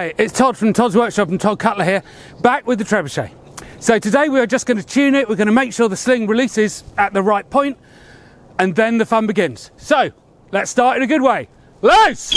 Hi, it's Todd from Todd's Workshop and Todd Cutler here, back with the Trebuchet. So today we are just going to tune it, we're going to make sure the sling releases at the right point, and then the fun begins. So, let's start in a good way. Loose!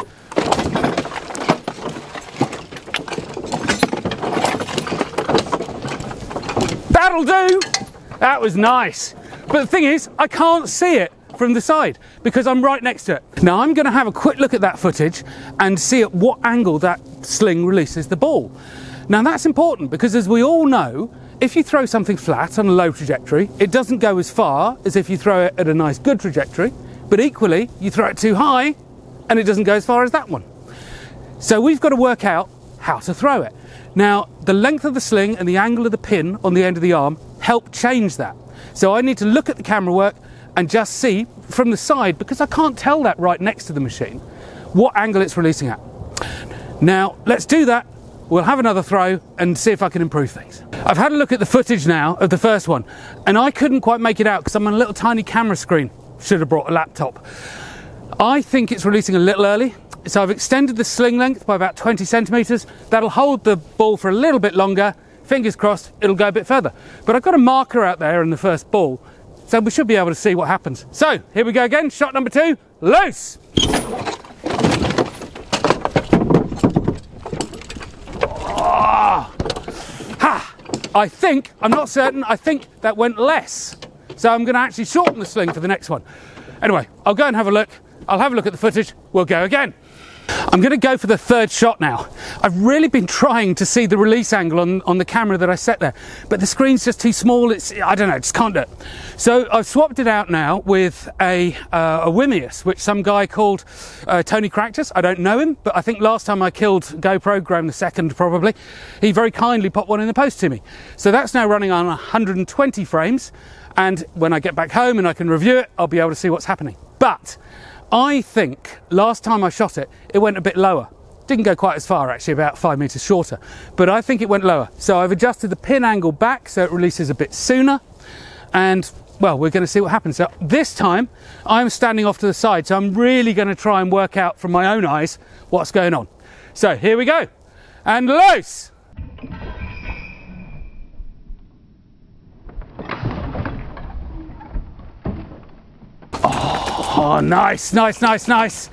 That'll do! That was nice. But the thing is, I can't see it from the side because I'm right next to it. Now I'm going to have a quick look at that footage and see at what angle that sling releases the ball. Now that's important because, as we all know, if you throw something flat on a low trajectory, it doesn't go as far as if you throw it at a nice good trajectory, but equally you throw it too high and it doesn't go as far as that one. So we've got to work out how to throw it. Now the length of the sling and the angle of the pin on the end of the arm help change that. So I need to look at the camera work and just see from the side, because I can't tell that right next to the machine, what angle it's releasing at. Now let's do that. We'll have another throw and see if I can improve things. I've had a look at the footage now of the first one and I couldn't quite make it out because I'm on a little tiny camera screen. Should have brought a laptop. I think it's releasing a little early, so I've extended the sling length by about 20 centimetres. That'll hold the ball for a little bit longer. Fingers crossed it'll go a bit further. But I've got a marker out there in the first ball, so we should be able to see what happens. So here we go again, shot number 2, loose! Oh. Ha! I think, I'm not certain, I think that went less. So I'm going to actually shorten the sling for the next one. Anyway, I'll go and have a look. I'll have a look at the footage. We'll go again. I'm going to go for the third shot now. I've really been trying to see the release angle on the camera that I set there, but the screen's just too small. I don't know, just can't do it. So I've swapped it out now with a Wimius, which some guy called Tony Cractus. I don't know him, but I think last time I killed GoPro, Graham the second probably, he very kindly popped one in the post to me. So that's now running on 120 frames, and when I get back home and I can review it, I'll be able to see what's happening. But I think last time I shot it, it went a bit lower. Didn't go quite as far actually, about 5 meters shorter, but I think it went lower. So I've adjusted the pin angle back so it releases a bit sooner, and well, we're going to see what happens. So this time I'm standing off to the side, so I'm really going to try and work out from my own eyes what's going on. So here we go, and loose! Oh, nice, nice, nice, nice.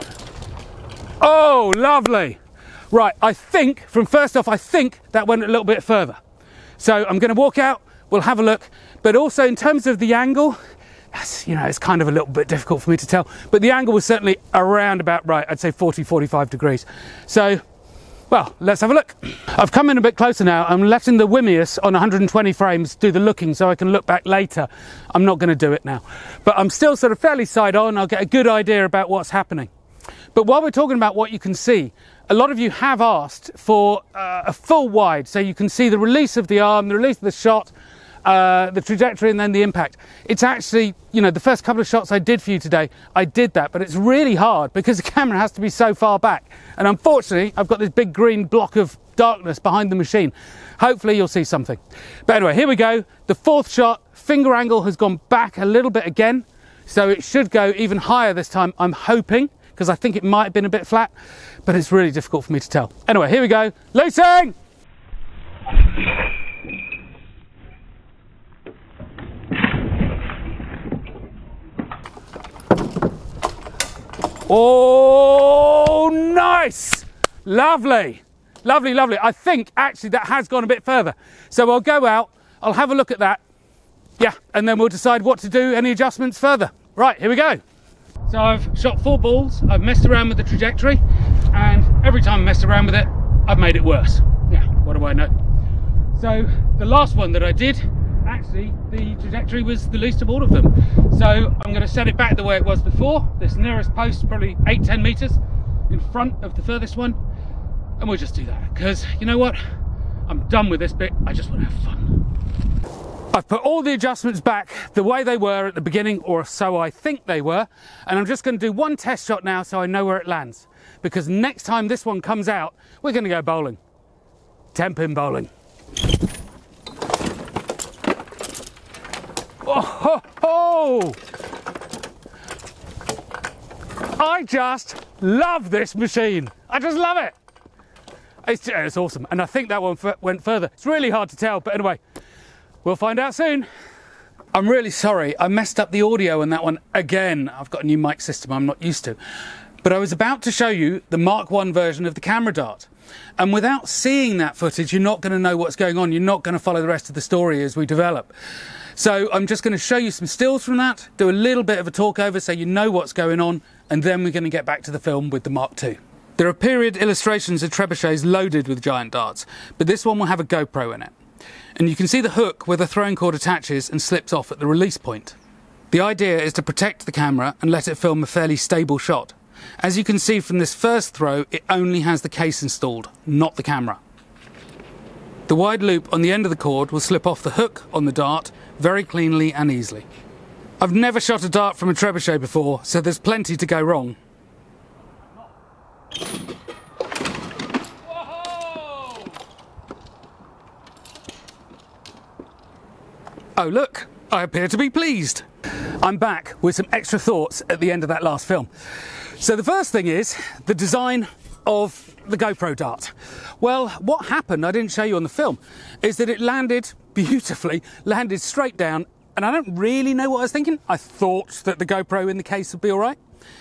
Oh, lovely. Right, I think, from first off, I think that went a little bit further. So I'm going to walk out, we'll have a look. But also in terms of the angle, you know, it's kind of a little bit difficult for me to tell. But the angle was certainly around about right, I'd say 40, 45 degrees. So, well, let's have a look. I've come in a bit closer now. I'm letting the Wimius on 120 frames do the looking so I can look back later. I'm not going to do it now. But I'm still sort of fairly side on. I'll get a good idea about what's happening. But while we're talking about what you can see, a lot of you have asked for a full wide so you can see the release of the arm, the release of the shot, the trajectory, and then the impact. It's actually, you know, the first couple of shots I did for you today, I did that, but it's really hard because the camera has to be so far back. And unfortunately, I've got this big green block of darkness behind the machine. Hopefully you'll see something. But anyway, here we go. The fourth shot, finger angle has gone back a little bit again. So it should go even higher this time, I'm hoping, because I think it might have been a bit flat, but it's really difficult for me to tell. Anyway, here we go. Loosing! Oh, nice! Lovely, lovely, lovely. I think actually that has gone a bit further. So I'll go out, I'll have a look at that. Yeah, and then we'll decide what to do, any adjustments further. Right, here we go. So I've shot 4 balls, I've messed around with the trajectory, and every time I messed around with it, I've made it worse. Yeah, what do I know? So the last one that I did, actually the trajectory was the least of all of them. So I'm going to set it back the way it was before. This nearest post probably 8-10 meters in front of the furthest one, and we'll just do that because you know what, I'm done with this bit. I just want to have fun. I've put all the adjustments back the way they were at the beginning, or so I think they were, and I'm just going to do one test shot now so I know where it lands, because next time this one comes out we're going to go bowling, 10-pin bowling. Oh, ho, ho. I just love this machine. I just love it. It's awesome. And I think that one went further. It's really hard to tell, but anyway, we'll find out soon. I'm really sorry, I messed up the audio on that one again. I've got a new mic system I'm not used to. But I was about to show you the Mark I version of the camera dart. And without seeing that footage, you're not going to know what's going on. You're not going to follow the rest of the story as we develop. So I'm just going to show you some stills from that, do a little bit of a talk over so you know what's going on, and then we're going to get back to the film with the Mark II. There are period illustrations of trebuchets loaded with giant darts, but this one will have a GoPro in it. And you can see the hook where the throwing cord attaches and slips off at the release point. The idea is to protect the camera and let it film a fairly stable shot. As you can see from this first throw, it only has the case installed, not the camera. The wide loop on the end of the cord will slip off the hook on the dart very cleanly and easily. I've never shot a dart from a trebuchet before, so there's plenty to go wrong. Oh look, I appear to be pleased. I'm back with some extra thoughts at the end of that last film. So the first thing is the design of the GoPro dart. Well, what happened, I didn't show you on the film, is that it landed beautifully, landed straight down, and I don't really know what I was thinking. I thought that the GoPro in the case would be all right.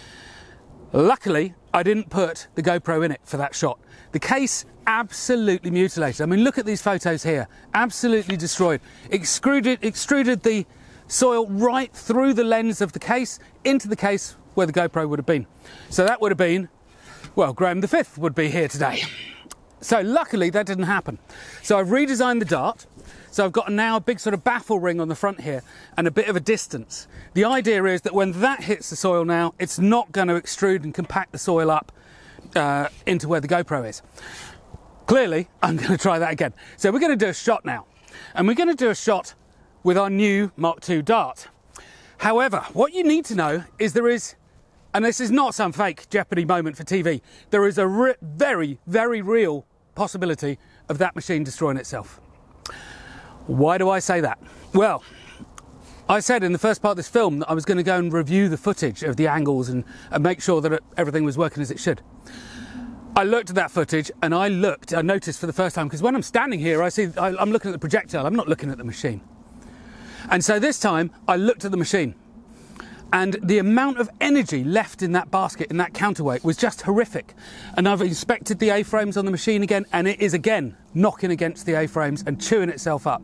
Luckily, I didn't put the GoPro in it for that shot. The case absolutely mutilated. I mean, look at these photos here. Absolutely destroyed. Extruded the soil right through the lens of the case into the case where the GoPro would have been. So that would have been, well, Graham V would be here today. So luckily that didn't happen. So I've redesigned the dart. So I've got now a big sort of baffle ring on the front here and a bit of a distance. The idea is that when that hits the soil now, it's not going to extrude and compact the soil up into where the GoPro is. Clearly, I'm going to try that again. So we're going to do a shot now. And we're going to do a shot with our new Mark II dart. However, what you need to know is there is, and this is not some fake Jeopardy moment for TV, there is a very, very real possibility of that machine destroying itself. Why do I say that? Well, I said in the first part of this film that I was going to go and review the footage of the angles and make sure that everything was working as it should. I looked at that footage and I noticed for the first time, because when I'm standing here, I'm looking at the projectile, I'm not looking at the machine. And so this time I looked at the machine, and the amount of energy left in that basket, in that counterweight, was just horrific. And I've inspected the A-frames on the machine again, and it is again knocking against the A-frames and chewing itself up.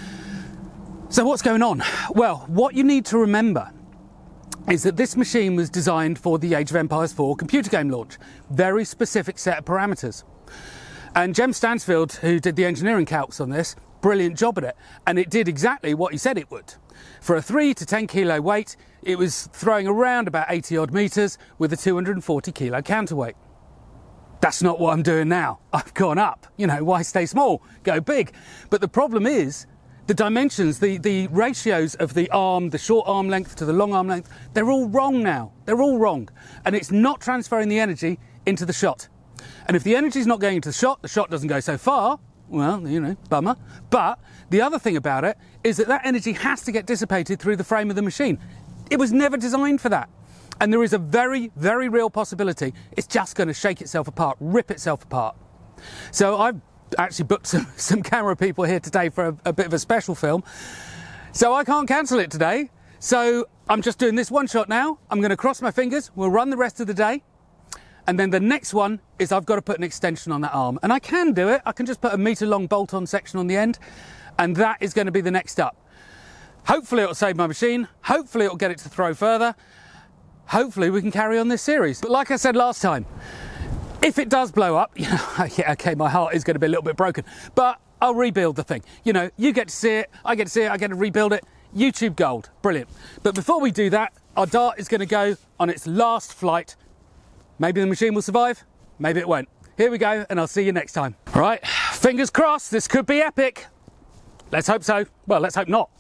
So what's going on? Well, what you need to remember is that this machine was designed for the Age of Empires 4 computer game launch. Very specific set of parameters. And Jem Stansfield, who did the engineering calcs on this, brilliant job at it. And it did exactly what he said it would. For a 3 to 10 kilo weight, it was throwing around about 80 odd meters with a 240 kilo counterweight. That's not what I'm doing now. I've gone up. You know, why stay small? Go big. But the problem is, the dimensions, the ratios of the arm, the short arm length to the long arm length, they're all wrong now. They're all wrong. And it's not transferring the energy into the shot. And if the energy's not going into the shot doesn't go so far, well, you know, bummer. But the other thing about it is that that energy has to get dissipated through the frame of the machine. It was never designed for that. And there is a very, very real possibility it's just going to shake itself apart, rip itself apart. So I've actually booked some camera people here today for a bit of a special film. So I can't cancel it today. So I'm just doing this one shot now. I'm going to cross my fingers. We'll run the rest of the day. And then the next one is I've got to put an extension on that arm. And I can do it. I can just put a metre-long bolt-on section on the end. And that is going to be the next up. Hopefully it'll save my machine. Hopefully it'll get it to throw further. Hopefully we can carry on this series. But like I said last time, if it does blow up, you know, yeah, okay, my heart is going to be a little bit broken, but I'll rebuild the thing. You know, you get to see it, I get to see it, I get to rebuild it. YouTube gold, brilliant. But before we do that, our dart is going to go on its last flight. Maybe the machine will survive, maybe it won't. Here we go, and I'll see you next time. All right, fingers crossed, this could be epic. Let's hope so. Well, let's hope not.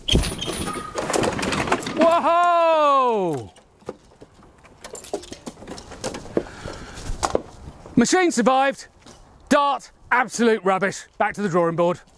Whoa! Machine survived. Dart, absolute rubbish. Back to the drawing board.